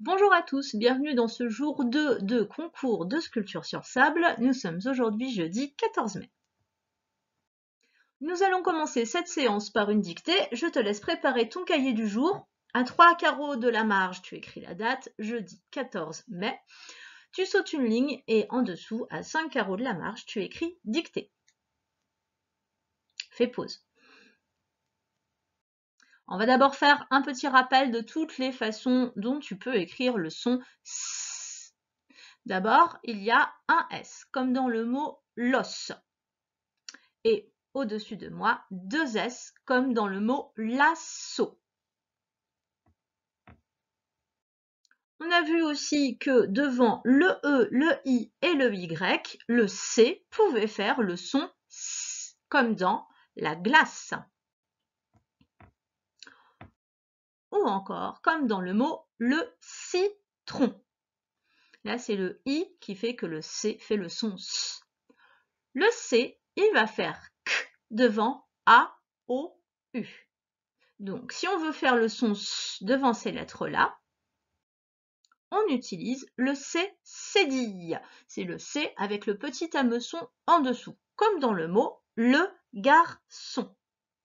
Bonjour à tous, bienvenue dans ce jour 2 de concours de sculpture sur sable. Nous sommes aujourd'hui jeudi 14 mai. Nous allons commencer cette séance par une dictée. Je te laisse préparer ton cahier du jour. À 3 carreaux de la marge, tu écris la date, jeudi 14 mai. Tu sautes une ligne et en dessous, à 5 carreaux de la marge, tu écris dictée. Fais pause. On va d'abord faire un petit rappel de toutes les façons dont tu peux écrire le son S. D'abord, il y a un S, comme dans le mot l'os. Et au-dessus de moi, deux S, comme dans le mot lasso. On a vu aussi que devant le E, le I et le Y, le C pouvait faire le son S, comme dans la glace. Ou encore, comme dans le mot le citron. Là, c'est le I qui fait que le C fait le son S. Le C, il va faire K devant A, O, U. Donc, si on veut faire le son S devant ces lettres-là, on utilise le C cédille. C'est le C avec le petit hameçon en dessous, comme dans le mot le garçon.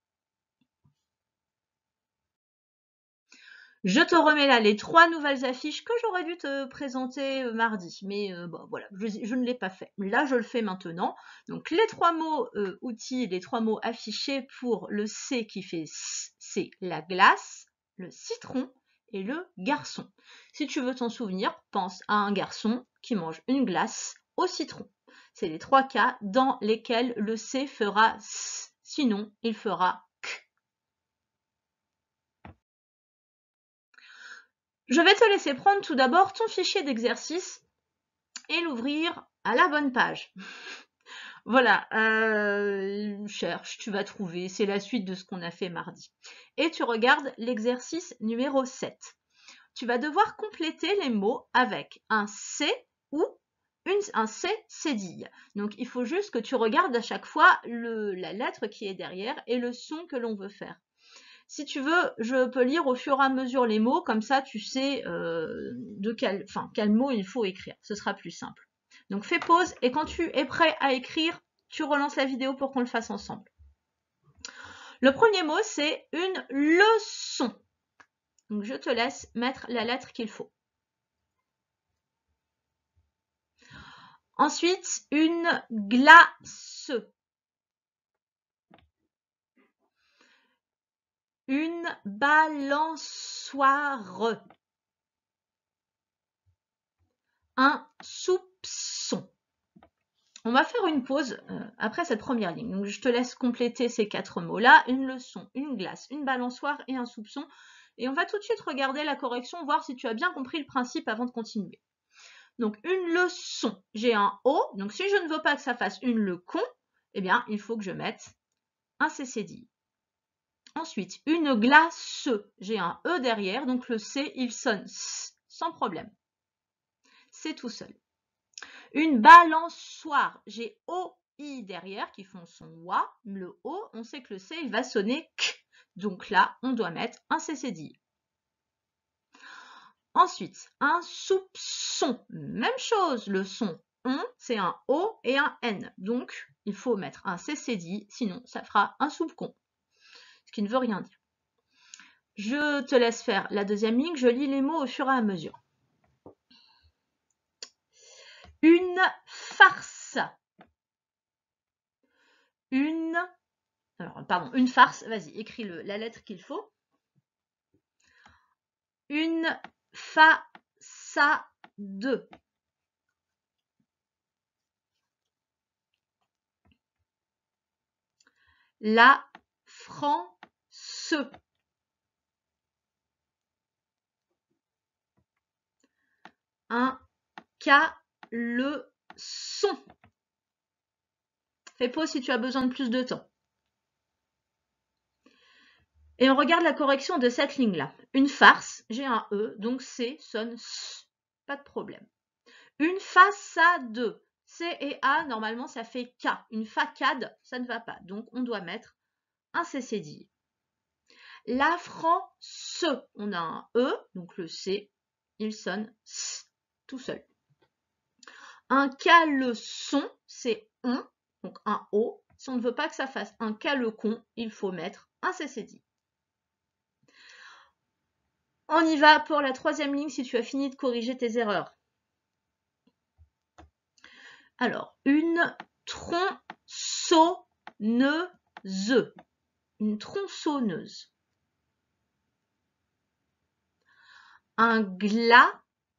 Je te remets là les 3 nouvelles affiches que j'aurais dû te présenter mardi, mais bon, voilà, je ne l'ai pas fait. Là, je le fais maintenant. Donc, les 3 mots outils, les 3 mots affichés pour le C qui fait S, c'est la glace, le citron et le garçon. Si tu veux t'en souvenir, pense à un garçon qui mange une glace au citron. C'est les 3 cas dans lesquels le C fera S, sinon il fera K. Je vais te laisser prendre tout d'abord ton fichier d'exercice et l'ouvrir à la bonne page. Voilà, cherche, tu vas trouver, c'est la suite de ce qu'on a fait mardi. Et tu regardes l'exercice numéro 7. Tu vas devoir compléter les mots avec un C ou un C cédille. Donc, il faut juste que tu regardes à chaque fois la lettre qui est derrière et le son que l'on veut faire. Si tu veux, je peux lire au fur et à mesure les mots, comme ça tu sais quel mot il faut écrire. Ce sera plus simple. Donc fais pause et quand tu es prêt à écrire, tu relances la vidéo pour qu'on le fasse ensemble. Le premier mot, c'est une leçon. Donc je te laisse mettre la lettre qu'il faut. Ensuite, une glace. Une balançoire. Un soupçon. On va faire une pause après cette première ligne. Donc, je te laisse compléter ces 4 mots-là. Une leçon, une glace, une balançoire et un soupçon. Et on va tout de suite regarder la correction, voir si tu as bien compris le principe avant de continuer. Donc, une leçon, j'ai un O. Donc, si je ne veux pas que ça fasse une lecon, eh bien, il faut que je mette un CCDI. Ensuite, une glace, j'ai un E derrière. Donc, le C, il sonne S, sans problème. C'est tout seul. Une balançoire, j'ai O-I derrière qui font son OA. Le O, on sait que le C, il va sonner K. Donc là, on doit mettre un CCDI. Ensuite, un soupçon. Même chose, le son on, c'est un O et un N. Donc, il faut mettre un CCDI, sinon ça fera un soupçon. Ce qui ne veut rien dire. Je te laisse faire la deuxième ligne, je lis les mots au fur et à mesure. Une farce. Une farce, vas-y, écris la lettre qu'il faut. Une façade. La France. Un caleçon. Fais pause si tu as besoin de plus de temps. Et on regarde la correction de cette ligne-là. Une farce, j'ai un E, donc C sonne S. Pas de problème. Une façade. C et A, normalement, ça fait K. Une facade, ça ne va pas. Donc, on doit mettre un CCDI. La France, on a un E, donc le C. il sonne S tout seul. Un caleçon, c'est on, donc un O. Si on ne veut pas que ça fasse un calecon, il faut mettre un CCD. On y va pour la troisième ligne si tu as fini de corriger tes erreurs. Alors, une tronçonneuse. Une tronçonneuse. Un glaçon.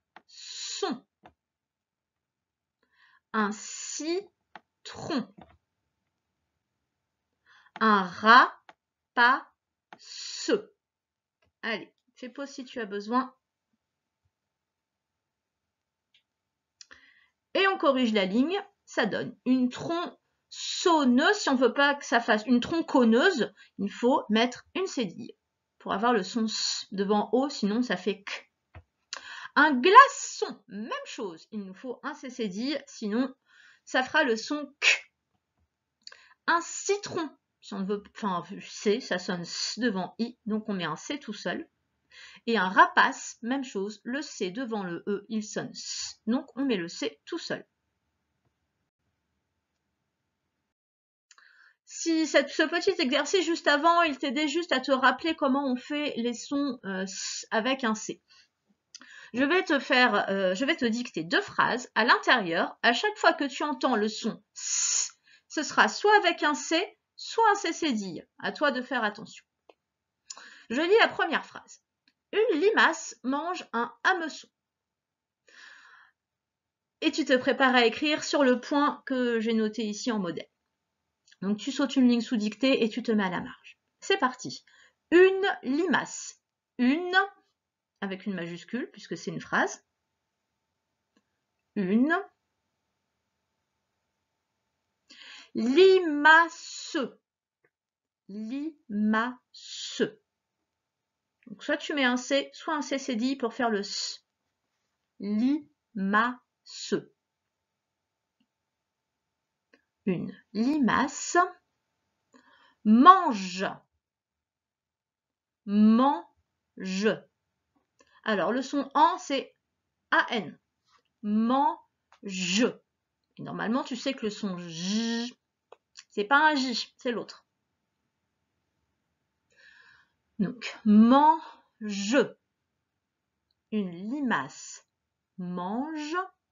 Un citron. Un rapace. Allez, fais pause si tu as besoin. Et on corrige la ligne, ça donne une tronçonneuse. Si on ne veut pas que ça fasse une tronconneuse, il faut mettre une cédille pour avoir le son S devant O, sinon ça fait K. Un glaçon, même chose, il nous faut un cédille, sinon ça fera le son K. Un citron, si on veut, enfin C, ça sonne S devant I, donc on met un C tout seul. Et un rapace, même chose, le C devant le E, il sonne S, donc on met le C tout seul. Si ce petit exercice juste avant, il t'aidait juste à te rappeler comment on fait les sons avec un C. Je vais te dicter 2 phrases à l'intérieur. À chaque fois que tu entends le son S, ce sera soit avec un C, soit un C cédille. À toi de faire attention. Je lis la première phrase. Une limace mange un hameçon. Et tu te prépares à écrire sur le point que j'ai noté ici en modèle. Donc tu sautes une ligne sous dictée et tu te mets à la marge. C'est parti. Une limace. Une, avec une majuscule, puisque c'est une phrase. Une. Limace. Limace. Donc soit tu mets un C, soit un C cédille pour faire le S. Limace. Une limace mange. Mange. Alors, le son en, c'est AN. Mange. Et normalement, tu sais que le son J, c'est pas un J, c'est l'autre. Donc, mange. Une limace mange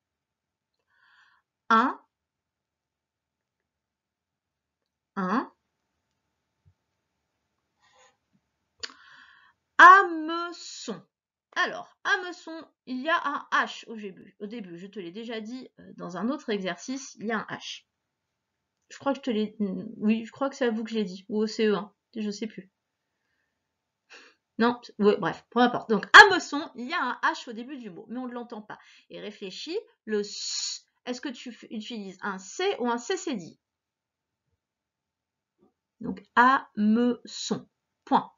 un hameçon. Alors, hameçon, il y a un H au début. Je te l'ai déjà dit dans un autre exercice, il y a un H. Je crois que je te l'ai... Oui, je crois que c'est à vous que je l'ai dit. Ou au CE1, je sais plus. Non, ouais, bref, peu importe. Donc, hameçon, il y a un H au début du mot, mais on ne l'entend pas. Et réfléchis, le S, est-ce que tu utilises un C ou un CCD? Donc, hameçon. Point.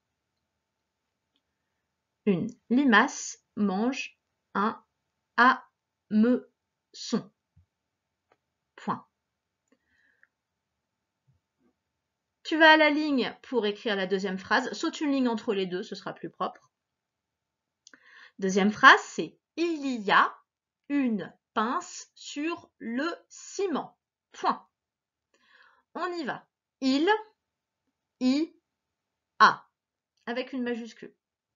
Une limace mange un hameçon. Point. Tu vas à la ligne pour écrire la deuxième phrase. Saute une ligne entre les deux, ce sera plus propre. Deuxième phrase, c'est « Il y a une pince sur le ciment. » Point. On y va. Il y a. Avec une majuscule.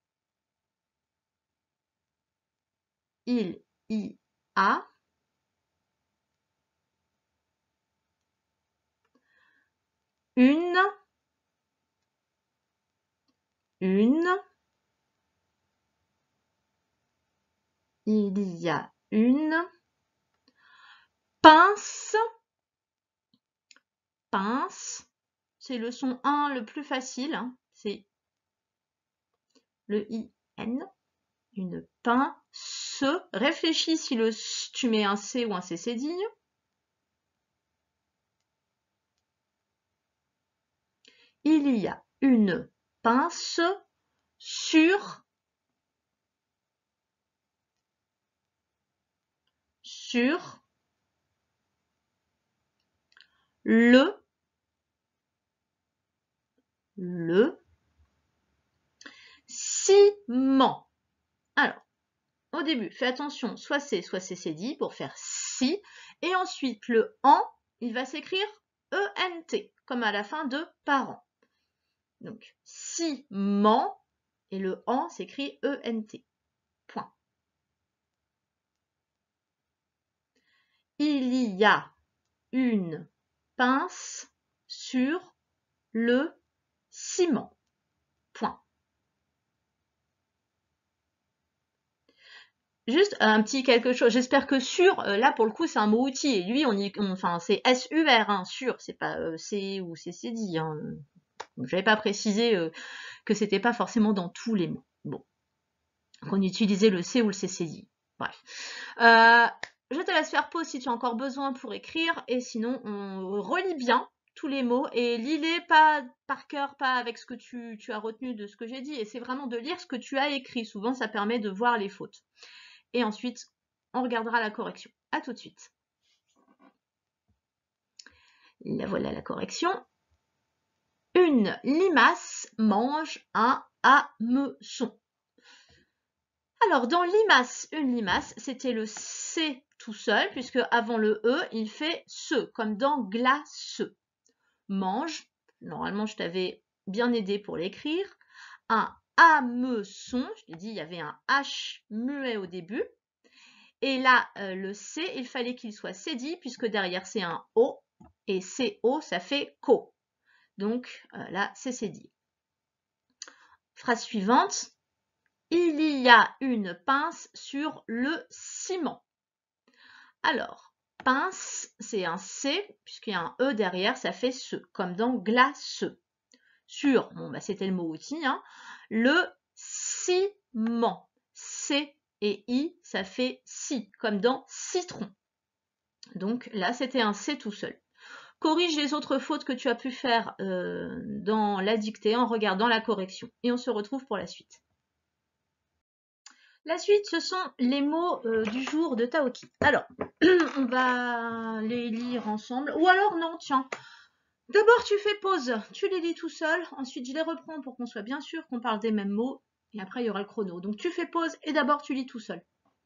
Il y a une il y a une pince, c'est le son 1 le plus facile, hein, c'est le IN, une pince. Réfléchis si tu mets un C ou un C cédille. Il y a une pince sur le ciment. Alors, début, fais attention, soit c'est dit pour faire si, et ensuite le en, il va s'écrire ENT, comme à la fin de parent. Donc, ciment, et le en s'écrit ENT. Point. Il y a une pince sur le ciment. Point. Juste un petit quelque chose. J'espère que sur, là pour le coup c'est un mot outil. Et lui, enfin c'est SUR, hein, sur, c'est pas C ou CCD. Hein. J'avais pas précisé que c'était pas forcément dans tous les mots. Bon, qu'on utilisait le C ou le CCD. Bref. Je te laisse faire pause si tu as encore besoin pour écrire. Et sinon, on relit bien tous les mots et lis-les pas par cœur, pas avec ce que tu as retenu de ce que j'ai dit. Et c'est vraiment de lire ce que tu as écrit. Souvent, ça permet de voir les fautes. Et ensuite, on regardera la correction. À tout de suite. Là, voilà la correction. Une limace mange un hameçon. Alors, dans limace, une limace, c'était le C tout seul, puisque avant le E, il fait ce, comme dans glace. Mange, normalement, je t'avais bien aidé pour l'écrire. Un hameçon, je t'ai dit, il y avait un H muet au début. Et là, le C, il fallait qu'il soit cédit, puisque derrière, c'est un O, et CO, ça fait co. Donc, là, c'est cédit. Phrase suivante. Il y a une pince sur le ciment. Alors, pince, c'est un C, puisqu'il y a un E derrière, ça fait ce, comme dans glace. Sur, bon, bah, c'était le mot outil, hein, le ciment. C et I, ça fait si, comme dans citron. Donc là, c'était un C tout seul. Corrige les autres fautes que tu as pu faire dans la dictée en regardant la correction. Et on se retrouve pour la suite. La suite, ce sont les mots du jour de Taoki. Alors, on va les lire ensemble. Ou alors, non, tiens. D'abord, tu fais pause. Tu les lis tout seul. Ensuite, je les reprends pour qu'on soit bien sûr qu'on parle des mêmes mots. Et après, il y aura le chrono. Donc, tu fais pause et d'abord, tu lis tout seul.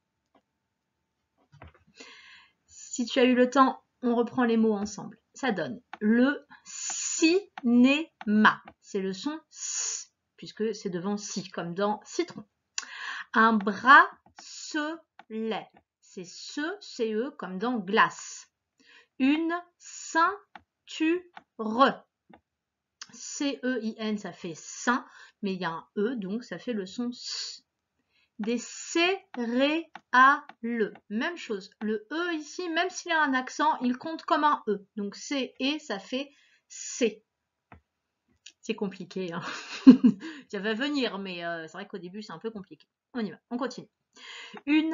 Si tu as eu le temps, on reprend les mots ensemble. Ça donne le cinéma. C'est le son S, puisque c'est devant si, comme dans citron. Un bracelet. C'est ce, CE, comme dans glace. Une ceinture. C-E-I-N, ça fait sein, mais il y a un E, donc ça fait le son S. Des céréales. Même chose. Le E ici, même s'il a un accent, il compte comme un E. Donc C et ça fait C. C'est compliqué. Hein. Ça va venir, mais c'est vrai qu'au début, c'est un peu compliqué. On y va, on continue. Une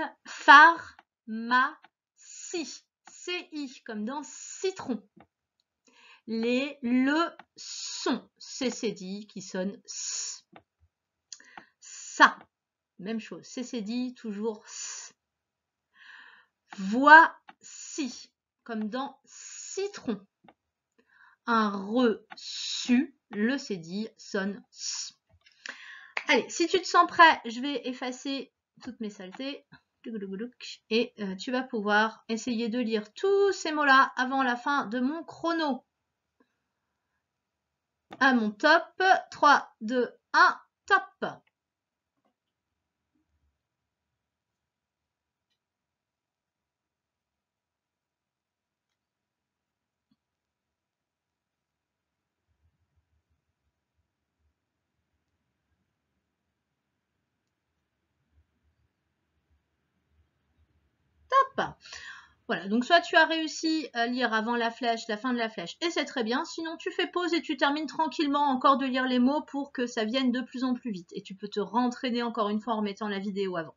pharmacie. C-I, comme dans citron. Les leçons. C-C-D qui sonne S. Ça. Même chose. C-C-D, toujours S. Voici, comme dans citron. Un reçu, le cédille sonne S. Allez, si tu te sens prêt, je vais effacer toutes mes saletés. Et tu vas pouvoir essayer de lire tous ces mots-là avant la fin de mon chrono. À mon top. 3, 2, 1, top. Top. Voilà, donc soit tu as réussi à lire avant la flèche, la fin de la flèche, et c'est très bien. Sinon, tu fais pause et tu termines tranquillement encore de lire les mots pour que ça vienne de plus en plus vite. Et tu peux te rentraîner encore une fois en mettant la vidéo avant.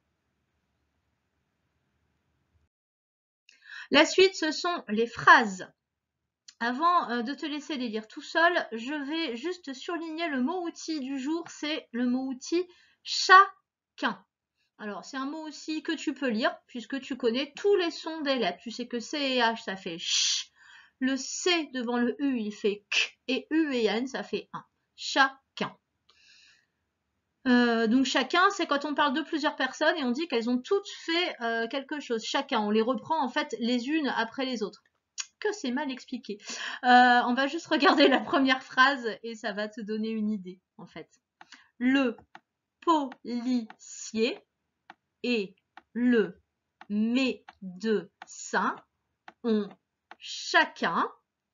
La suite, ce sont les phrases. Avant de te laisser les lire tout seul, je vais juste surligner le mot outil du jour. C'est le mot outil chacun. Alors, c'est un mot aussi que tu peux lire puisque tu connais tous les sons des lettres. Tu sais que C et H, ça fait ch. Le C devant le U, il fait k. Et U et N, ça fait un. Chacun. Donc chacun, c'est quand on parle de plusieurs personnes et on dit qu'elles ont toutes fait quelque chose. Chacun, on les reprend en fait les unes après les autres. Que c'est mal expliqué. On va juste regarder la première phrase et ça va te donner une idée en fait. Le policier et le médecin ont chacun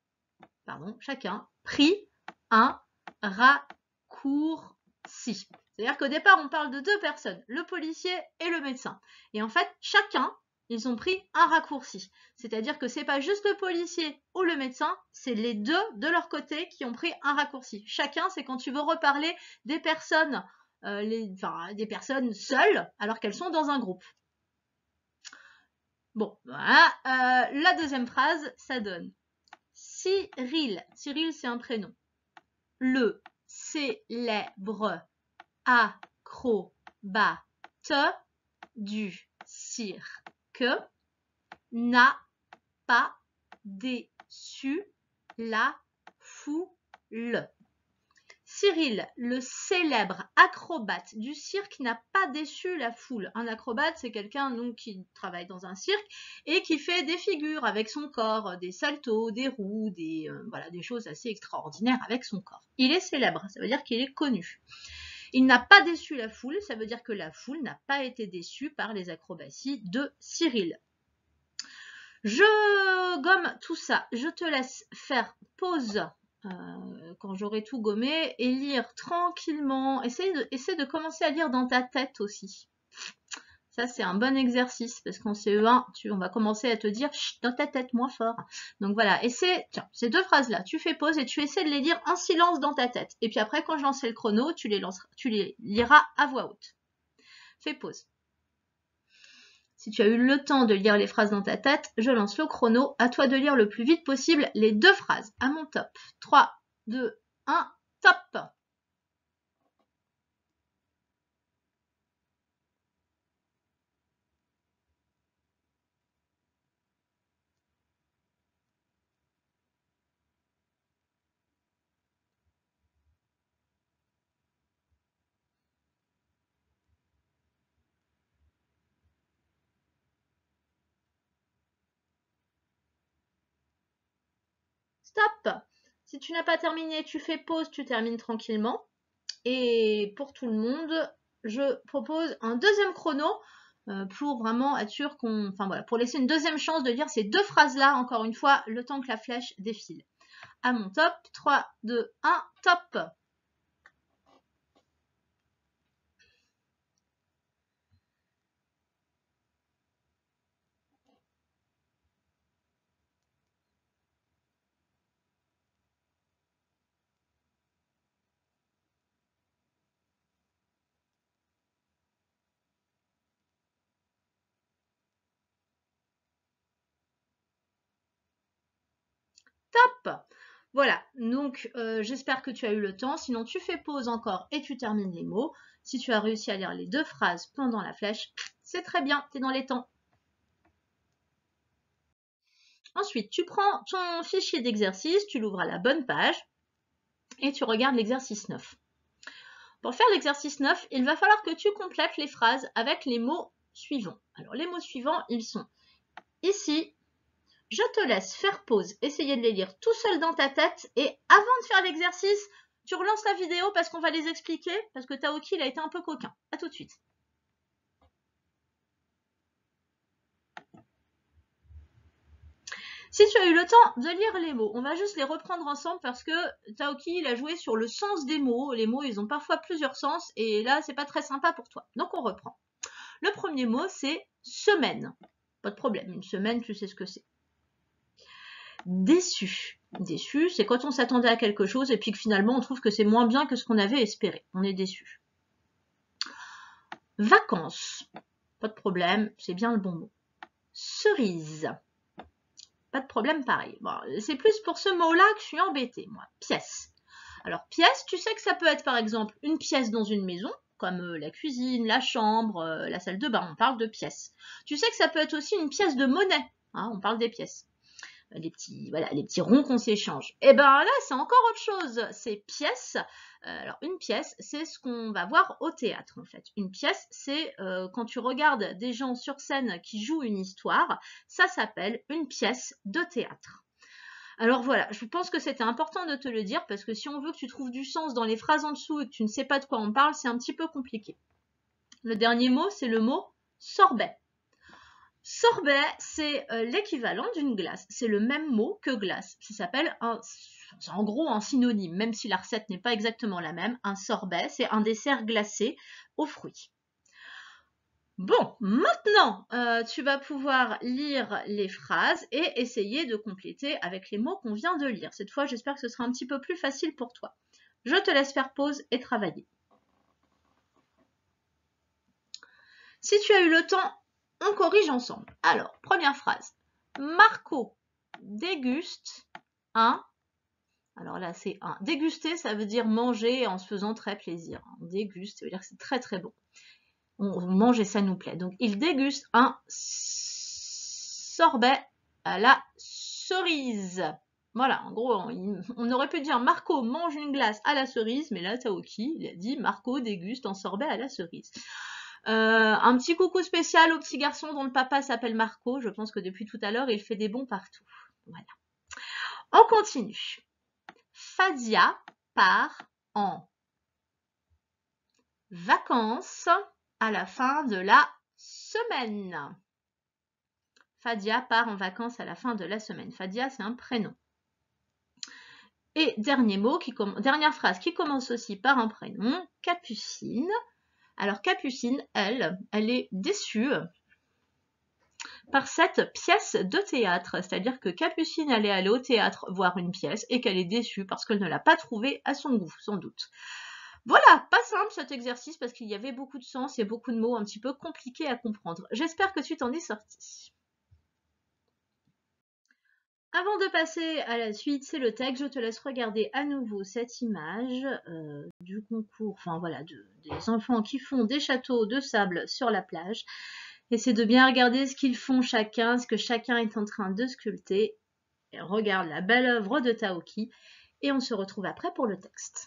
pris un raccourci. C'est-à-dire qu'au départ, on parle de deux personnes, le policier et le médecin. Et en fait, chacun, ils ont pris un raccourci. C'est-à-dire que c'est pas juste le policier ou le médecin, c'est les deux de leur côté qui ont pris un raccourci. Chacun, c'est quand tu veux reparler des personnes, des personnes seules, alors qu'elles sont dans un groupe. Bon, voilà. La deuxième phrase, ça donne Cyril. Cyril, c'est un prénom. Le célèbre acrobate du cirque n'a pas déçu la foule. Cyril, le célèbre acrobate du cirque, n'a pas déçu la foule. Un acrobate, c'est quelqu'un donc qui travaille dans un cirque et qui fait des figures avec son corps, des saltos, des roues, des choses assez extraordinaires avec son corps. Il est célèbre, ça veut dire qu'il est connu. Il n'a pas déçu la foule, ça veut dire que la foule n'a pas été déçue par les acrobaties de Cyril. Je gomme tout ça, je te laisse faire pause quand j'aurai tout gommé et lire tranquillement. Essaie de commencer à lire dans ta tête aussi. Ça, c'est un bon exercice parce qu'en CE1, on va commencer à te dire dans ta tête moins fort. Donc voilà, tiens, ces deux phrases-là, tu fais pause et tu essaies de les lire en silence dans ta tête. Et puis après, quand je lancerai le chrono, tu les liras à voix haute. Fais pause. Si tu as eu le temps de lire les phrases dans ta tête, je lance le chrono. À toi de lire le plus vite possible les deux phrases. À mon top. 3, 2, 1, top! Stop! Si tu n'as pas terminé, tu fais pause, tu termines tranquillement. Et pour tout le monde, je propose un deuxième chrono pour vraiment être sûr pour laisser une deuxième chance de lire ces deux phrases-là, encore une fois, le temps que la flèche défile. À mon top, 3, 2, 1, top! Top! Voilà, donc j'espère que tu as eu le temps. Sinon, tu fais pause encore et tu termines les mots. Si tu as réussi à lire les deux phrases pendant la flèche, c'est très bien, tu es dans les temps. Ensuite, tu prends ton fichier d'exercice, tu l'ouvres à la bonne page et tu regardes l'exercice 9. Pour faire l'exercice 9, il va falloir que tu complètes les phrases avec les mots suivants. Alors, les mots suivants, ils sont ici. Je te laisse faire pause, essayer de les lire tout seul dans ta tête et avant de faire l'exercice, tu relances la vidéo parce qu'on va les expliquer, parce que Taoki, il a été un peu coquin. À tout de suite. Si tu as eu le temps de lire les mots, on va juste les reprendre ensemble parce que Taoki, il a joué sur le sens des mots. Les mots, ils ont parfois plusieurs sens et là, c'est pas très sympa pour toi. Donc, on reprend. Le premier mot, c'est semaine. Pas de problème, une semaine, tu sais ce que c'est. Déçu. Déçu, c'est quand on s'attendait à quelque chose et puis que finalement, on trouve que c'est moins bien que ce qu'on avait espéré. On est déçu. Vacances. Pas de problème, c'est bien le bon mot. Cerise. Pas de problème, pareil. Bon, c'est plus pour ce mot-là que je suis embêtée, moi. Pièce. Alors, pièce, tu sais que ça peut être, par exemple, une pièce dans une maison, comme la cuisine, la chambre, la salle de bain, on parle de pièces. Tu sais que ça peut être aussi une pièce de monnaie, hein, on parle des pièces. voilà, les petits ronds qu'on s'échange. Et ben là, c'est encore autre chose. C'est pièce. Alors, une pièce, c'est ce qu'on va voir au théâtre, en fait. Une pièce, c'est quand tu regardes des gens sur scène qui jouent une histoire, ça s'appelle une pièce de théâtre. Alors voilà, je pense que c'était important de te le dire parce que si on veut que tu trouves du sens dans les phrases en dessous et que tu ne sais pas de quoi on parle, c'est un petit peu compliqué. Le dernier mot, c'est le mot sorbet. Sorbet, c'est l'équivalent d'une glace. C'est le même mot que glace. Ça s'appelle en gros un synonyme, même si la recette n'est pas exactement la même. Un sorbet, c'est un dessert glacé aux fruits. Bon, maintenant, tu vas pouvoir lire les phrases et essayer de compléter avec les mots qu'on vient de lire. Cette fois, j'espère que ce sera un petit peu plus facile pour toi. Je te laisse faire pause et travailler. Si tu as eu le temps, on corrige ensemble. Alors, première phrase. Marco déguste un. Alors là, c'est un. Déguster, ça veut dire manger en se faisant très plaisir. On déguste, ça veut dire que c'est très très bon. On mange et ça nous plaît. Donc, il déguste un sorbet à la cerise. Voilà, en gros, on aurait pu dire Marco mange une glace à la cerise, mais là, Taoki, il a dit Marco déguste un sorbet à la cerise. Un petit coucou spécial au petit garçon dont le papa s'appelle Marco. Je pense que depuis tout à l'heure, il fait des bons partout. Voilà. On continue. Fadia part en vacances à la fin de la semaine. Fadia part en vacances à la fin de la semaine. Fadia, c'est un prénom. Et dernier mot, dernière phrase qui commence aussi par un prénom, Capucine. Alors Capucine, elle est déçue par cette pièce de théâtre. C'est-à-dire que Capucine allait aller au théâtre voir une pièce et qu'elle est déçue parce qu'elle ne l'a pas trouvée à son goût, sans doute. Voilà, pas simple cet exercice parce qu'il y avait beaucoup de sens et beaucoup de mots un petit peu compliqués à comprendre. J'espère que tu t'en es sorti. Avant de passer à la suite, c'est le texte. Je te laisse regarder à nouveau cette image du concours, enfin voilà, des enfants qui font des châteaux de sable sur la plage. Essaie de bien regarder ce qu'ils font chacun, ce que chacun est en train de sculpter. Et regarde la belle œuvre de Taoki et on se retrouve après pour le texte.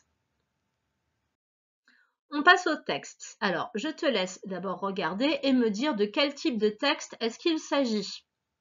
On passe au texte. Alors, je te laisse d'abord regarder et me dire de quel type de texte est-ce qu'il s'agit.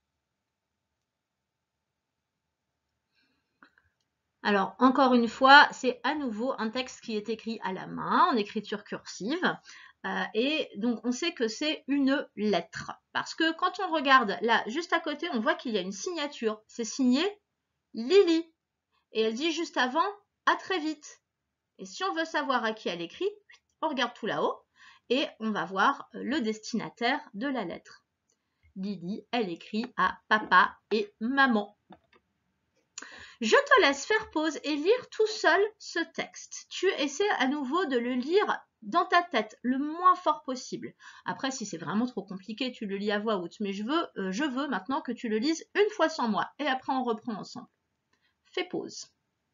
Alors, encore une fois, c'est à nouveau un texte qui est écrit à la main, en écriture cursive. Et donc, on sait que c'est une lettre. Parce que quand on regarde là, juste à côté, on voit qu'il y a une signature. C'est signé Lily. Et elle dit juste avant, à très vite. Et si on veut savoir à qui elle écrit, on regarde tout là-haut et on va voir le destinataire de la lettre. Lily, elle écrit à papa et maman. Je te laisse faire pause et lire tout seul ce texte. Tu essaies à nouveau de le lire dans ta tête le moins fort possible. Après, si c'est vraiment trop compliqué, tu le lis à voix haute. Mais je veux maintenant que tu le lises une fois sans moi. Et après, on reprend ensemble. Fais pause.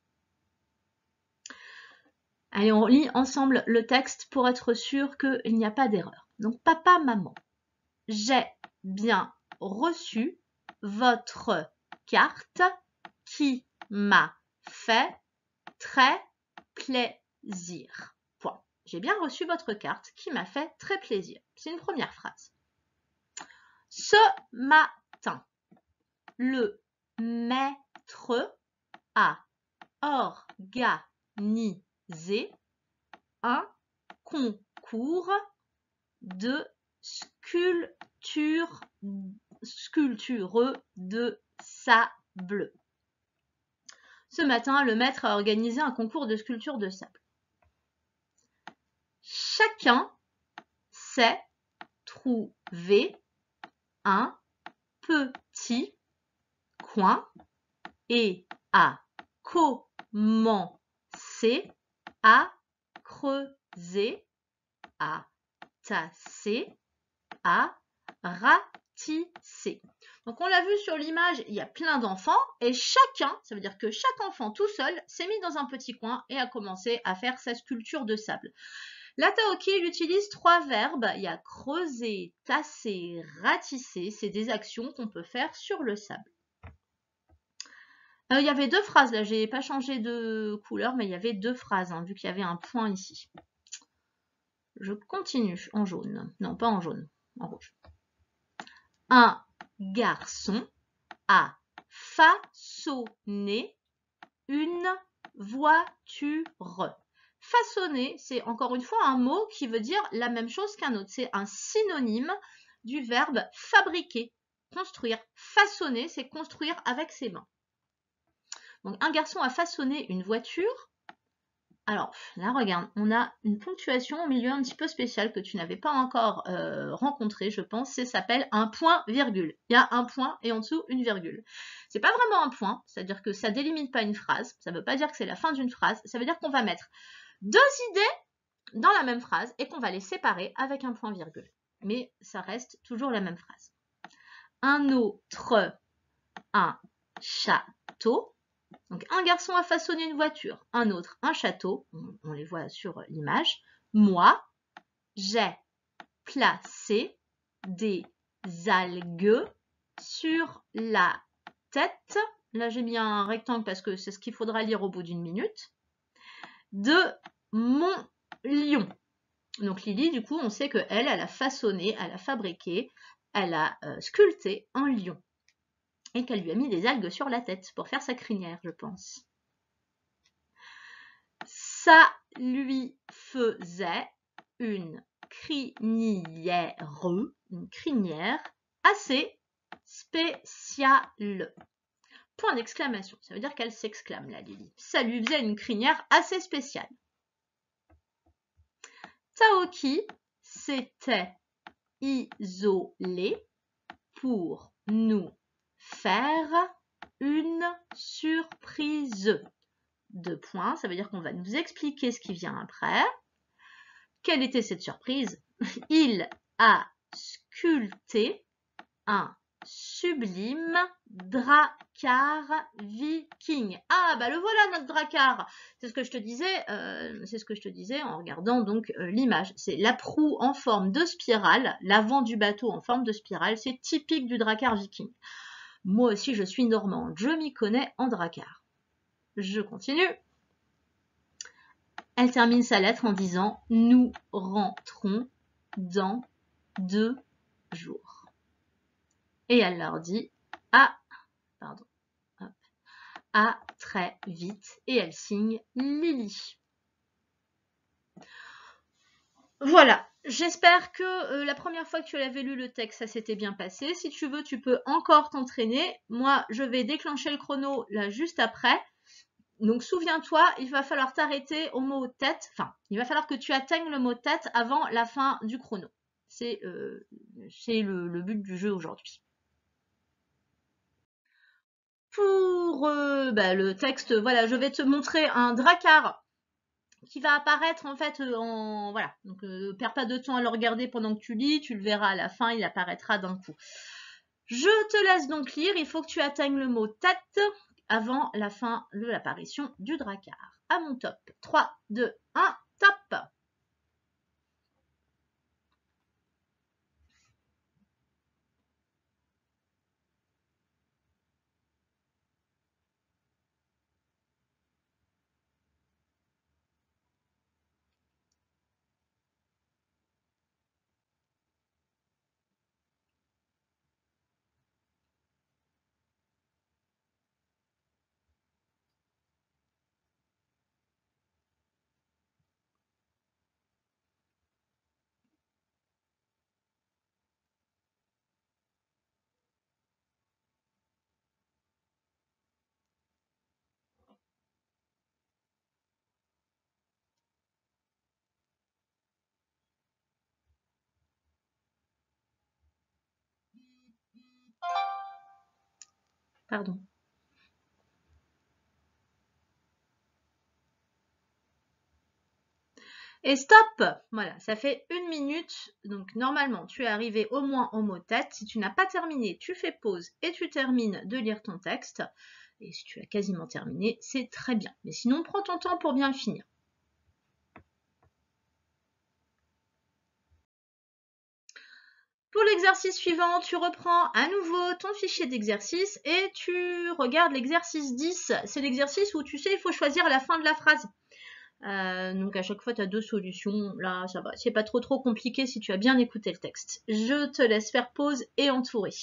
Allez, on lit ensemble le texte pour être sûr qu'il n'y a pas d'erreur. Donc, papa, maman, j'ai bien reçu votre carte qui m'a fait très plaisir. Point. J'ai bien reçu votre carte qui m'a fait très plaisir. C'est une première phrase. Ce matin, le maître a organisé un concours de sculpture de sable. Ce matin, le maître a organisé un concours de sculpture de sable. Chacun s'est trouvé un petit coin et a commencé à creuser, à tasser, à ratisser. Donc on l'a vu sur l'image, il y a plein d'enfants et chacun, ça veut dire que chaque enfant tout seul s'est mis dans un petit coin et a commencé à faire sa sculpture de sable. La Taoki, il utilise 3 verbes, il y a creuser, tasser, ratisser, c'est des actions qu'on peut faire sur le sable. Il y avait 2 phrases là, j'ai pas changé de couleur, mais il y avait 2 phrases, hein, vu qu'il y avait un point ici. Je continue en jaune. Non, pas en jaune, en rouge. Un garçon a façonné une voiture. Façonner, c'est encore une fois un mot qui veut dire la même chose qu'un autre. C'est un synonyme du verbe fabriquer, construire. Façonner, c'est construire avec ses mains. Donc, un garçon a façonné une voiture. Alors, là, regarde, on a une ponctuation au milieu un petit peu spéciale que tu n'avais pas encore rencontrée, je pense. Ça s'appelle un point-virgule. Il y a un point et en dessous une virgule. C'est pas vraiment un point, c'est-à-dire que ça délimite pas une phrase. Ça ne veut pas dire que c'est la fin d'une phrase. Ça veut dire qu'on va mettre 2 idées dans la même phrase et qu'on va les séparer avec un point-virgule. Mais ça reste toujours la même phrase. Un autre, un château. Donc, un garçon a façonné une voiture, un autre un château, on les voit sur l'image. Moi, j'ai placé des algues sur la tête. Là, j'ai mis un rectangle parce que c'est ce qu'il faudra lire au bout d'une minute. De mon lion. Donc, Lily, du coup, on sait qu'elle, elle a façonné, elle a fabriqué, elle a sculpté un lion. Et qu'elle lui a mis des algues sur la tête pour faire sa crinière, je pense. Ça lui faisait une crinière assez spéciale. Point d'exclamation, ça veut dire qu'elle s'exclame là, Lily. Ça lui faisait une crinière assez spéciale. Taoki s'était isolé pour nous faire une surprise. 2 points, ça veut dire qu'on va nous expliquer ce qui vient après. Quelle était cette surprise? Il a sculpté un sublime drakkar viking. Ah bah le voilà notre drakkar. C'est ce que je te disais, en regardant donc l'image. C'est la proue en forme de spirale, l'avant du bateau en forme de spirale. C'est typique du drakkar viking. Moi aussi je suis normande, je m'y connais en drakkar. Je continue. Elle termine sa lettre en disant « Nous rentrons dans 2 jours ». Et elle leur dit « à très vite ». Et elle signe « Lily ». Voilà, j'espère que la première fois que tu avais lu le texte, ça s'était bien passé. Si tu veux, tu peux encore t'entraîner. Moi, je vais déclencher le chrono là juste après. Donc, souviens-toi, il va falloir t'arrêter au mot tête. Enfin, il va falloir que tu atteignes le mot tête avant la fin du chrono. C'est le but du jeu aujourd'hui. Pour le texte, voilà, je vais te montrer un drakkar qui va apparaître en fait en... Voilà, donc perds pas de temps à le regarder pendant que tu lis. Tu le verras à la fin, il apparaîtra d'un coup. Je te laisse donc lire. Il faut que tu atteignes le mot tête avant la fin de l'apparition du drakkar. À mon top. 3, 2, 1, top! Pardon. Et stop! Voilà, ça fait 1 minute. Donc, normalement, tu es arrivé au moins au mot tête. Si tu n'as pas terminé, tu fais pause et tu termines de lire ton texte. Et si tu as quasiment terminé, c'est très bien. Mais sinon, prends ton temps pour bien le finir. Pour l'exercice suivant, tu reprends à nouveau ton fichier d'exercice et tu regardes l'exercice 10. C'est l'exercice où tu sais, il faut choisir la fin de la phrase. Donc à chaque fois, tu as 2 solutions. Là, ça va. C'est pas trop compliqué si tu as bien écouté le texte. Je te laisse faire pause et entourer.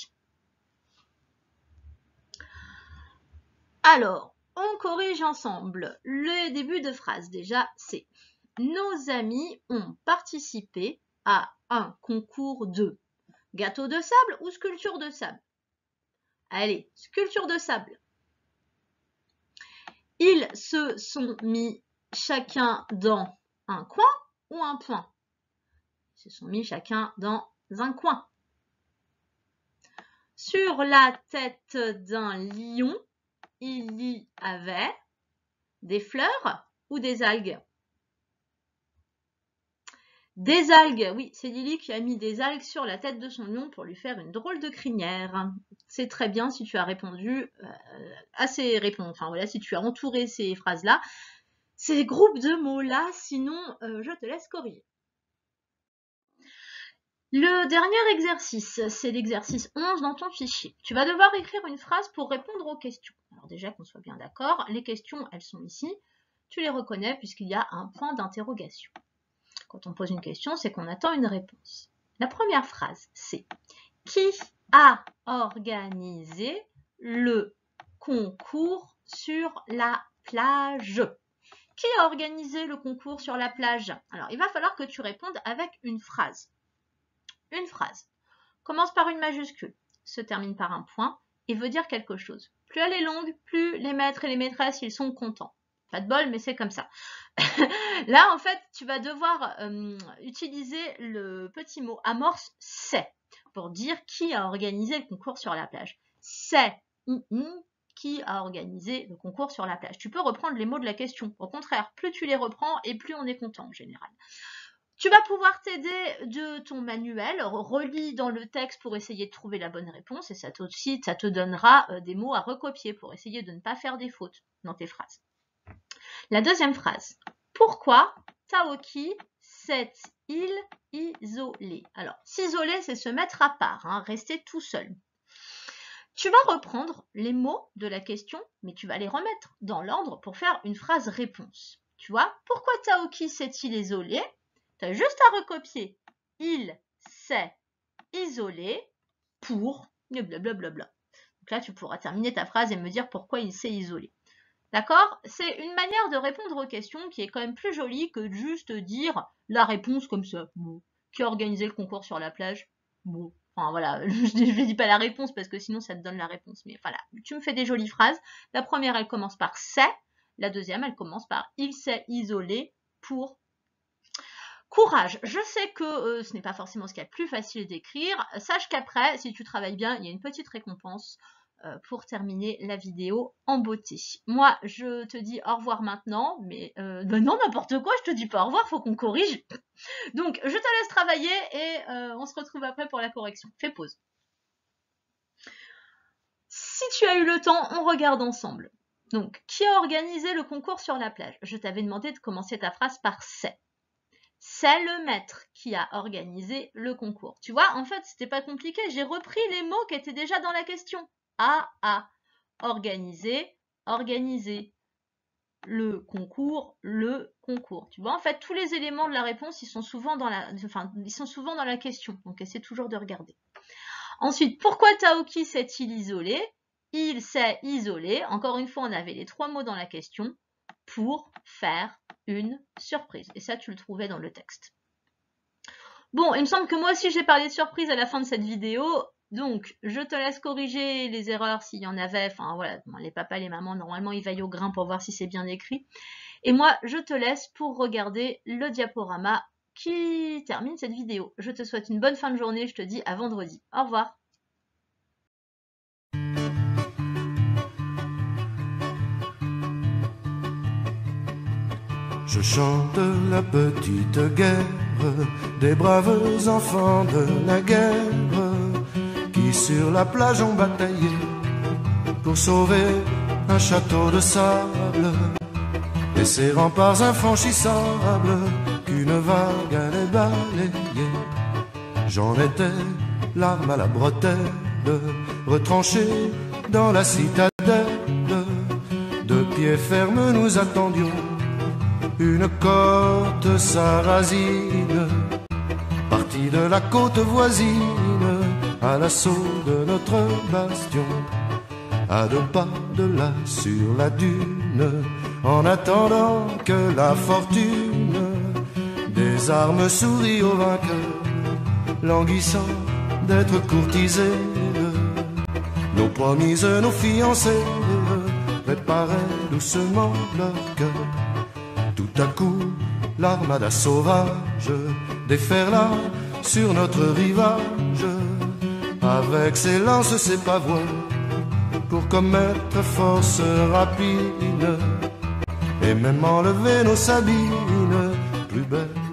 Alors, on corrige ensemble. Le début de phrase, déjà, c'est « Nos amis ont participé à un concours de gâteau de sable ou sculpture de sable ?» Allez, sculpture de sable. Ils se sont mis chacun dans un coin ou un point? Ils se sont mis chacun dans un coin. Sur la tête d'un lion, il y avait des fleurs ou des algues? Des algues, oui, c'est Lily qui a mis des algues sur la tête de son lion pour lui faire une drôle de crinière. C'est très bien si tu as répondu à ces réponses, enfin voilà, si tu as entouré ces phrases-là, ces groupes de mots-là, sinon je te laisse corriger. Le dernier exercice, c'est l'exercice 11 dans ton fichier. Tu vas devoir écrire une phrase pour répondre aux questions. Alors déjà qu'on soit bien d'accord, les questions, elles sont ici. Tu les reconnais puisqu'il y a un point d'interrogation. Quand on pose une question, c'est qu'on attend une réponse. La première phrase, c'est « Qui a organisé le concours sur la plage ?» Qui a organisé le concours sur la plage? Alors, il va falloir que tu répondes avec une phrase. Une phrase commence par une majuscule, se termine par un point et veut dire quelque chose. Plus elle est longue, plus les maîtres et les maîtresses, ils sont contents. Pas de bol, mais c'est comme ça. Là, en fait, tu vas devoir utiliser le petit mot amorce « c'est » pour dire qui a organisé le concours sur la plage. C'est qui a organisé le concours sur la plage. Tu peux reprendre les mots de la question. Au contraire, plus tu les reprends et plus on est content en général. Tu vas pouvoir t'aider de ton manuel, relis dans le texte pour essayer de trouver la bonne réponse et ça te donnera des mots à recopier pour essayer de ne pas faire des fautes dans tes phrases. La deuxième phrase. Pourquoi Taoki s'est-il isolé? Alors, s'isoler, c'est se mettre à part, hein, rester tout seul. Tu vas reprendre les mots de la question, mais tu vas les remettre dans l'ordre pour faire une phrase réponse. Tu vois, pourquoi Taoki s'est-il isolé? Tu as juste à recopier. Il s'est isolé pour blablabla. Donc là, tu pourras terminer ta phrase et me dire pourquoi il s'est isolé. D'accord? C'est une manière de répondre aux questions qui est quand même plus jolie que de juste dire la réponse comme ça. Bon. Qui a organisé le concours sur la plage? Bon. Enfin voilà, je ne dis pas la réponse parce que sinon ça te donne la réponse. Mais voilà, tu me fais des jolies phrases. La première, elle commence par c'est. La deuxième, elle commence par il s'est isolé pour. Courage, je sais que ce n'est pas forcément ce qu'il y a de plus facile d'écrire. Sache qu'après, si tu travailles bien, il y a une petite récompense pour terminer la vidéo en beauté. Moi, je te dis au revoir maintenant, mais ben non, n'importe quoi, je te dis pas au revoir, faut qu'on corrige. Donc, je te laisse travailler et on se retrouve après pour la correction. Fais pause. Si tu as eu le temps, on regarde ensemble. Donc, qui a organisé le concours sur la plage? Je t'avais demandé de commencer ta phrase par « c'est ». C'est le maître qui a organisé le concours. Tu vois, en fait, c'était pas compliqué. J'ai repris les mots qui étaient déjà dans la question. Organiser, organiser. Le concours. Tu vois, en fait, tous les éléments de la réponse, ils sont souvent dans la question. Donc, essaie toujours de regarder. Ensuite, pourquoi Taoki s'est-il isolé? Il s'est isolé. Encore une fois, on avait les 3 mots dans la question pour faire une surprise. Et ça, tu le trouvais dans le texte. Bon, il me semble que moi aussi, j'ai parlé de surprise à la fin de cette vidéo. Donc, je te laisse corriger les erreurs s'il y en avait. Enfin, voilà, les papas, les mamans, normalement, ils veillent au grain pour voir si c'est bien écrit. Et moi, je te laisse pour regarder le diaporama qui termine cette vidéo. Je te souhaite une bonne fin de journée. Je te dis à vendredi. Au revoir. Je chante la petite guerre des braves enfants de la guerre qui sur la plage ont bataillé pour sauver un château de sable et ses remparts infranchissables qu'une vague allait balayer. J'en étais l'arme à la bretelle, retranchés dans la citadelle. De pied ferme nous attendions une cohorte sarrasine, partie de la côte voisine, à l'assaut de notre bastion. À 2 pas de là sur la dune, en attendant que la fortune des armes sourit aux vainqueurs, languissant d'être courtisés. Nos promises, nos fiancés préparaient doucement leur cœur. Tout à coup, l'armada sauvage déferla sur notre rivage, avec ses lances, ses pavois, pour commettre force rapide, et même enlever nos sabines plus belles